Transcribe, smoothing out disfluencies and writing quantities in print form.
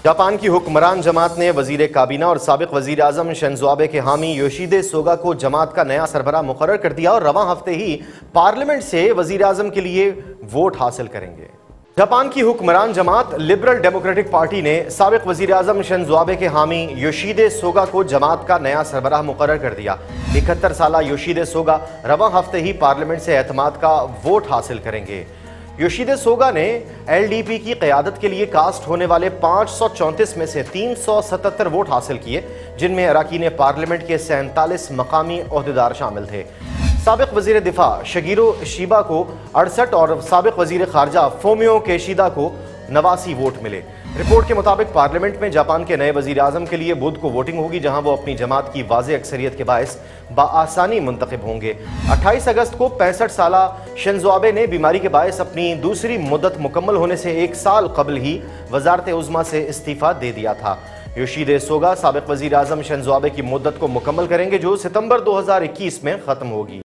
Japan کی حکمران جماعت نے وزیر کابینہ اور سابق وزیر اعظم شنزو آبے کے حامی یوشیدے سوگا کو جماعت کا نیا سربراہ مقرر کر دیا اور رواں ہفتے ہی پارلیمنٹ سے وزیر اعظم کے لیے ووٹ حاصل کریں گے۔ جاپان کی حکمران جماعت لبرل ڈیموکریٹک پارٹی نے سابق وزیر اعظم شنزو آبے کے حامی یوشیدے سوگا کو جماعت کا نیا سربراہ مقرر کر دیا۔ 71 سالہ یوشیدے سوگا رواں ہفتے ہی پارلیمنٹ سے اعتماد کا ووٹ حاصل کریں گے۔ یوشیدے سوگا نے ایل ڈی پی کی قیادت کے لیے کاسٹ ہونے والے 534 میں سے 377 ووٹ حاصل کیے، جن میں اراکین پارلیمنٹ کے 47 مقامی عہدیدار شامل تھے۔ سابق وزیر دفاع شگیرو شیبا کو 68 اور سابق وزیر خارجہ فومیو کیشیدا کو 89 ووٹ ملے۔ رپورٹ کے مطابق پارلیمنٹ میں جاپان کے نئے وزیر اعظم کے لیے بدھ کو ووٹنگ ہوگی، جہاں وہ اپنی جماعت کی واضح اکثریت کے باعث بآسانی منتخب ہوں گے۔ 28 اگست کو 65 سالہ شنزو آبے نے بیماری کے باعث اپنی دوسری مدت مکمل ہونے سے 1 سال قبل ہی وزارت عظمیٰ سے استعفیٰ دے دیا تھا۔ یوشیدے سوگا سابق وزیر اعظم شنزو آبے کی مدت کو مکمل کریں گے، جو ستمبر 2021 میں ختم ہوگی۔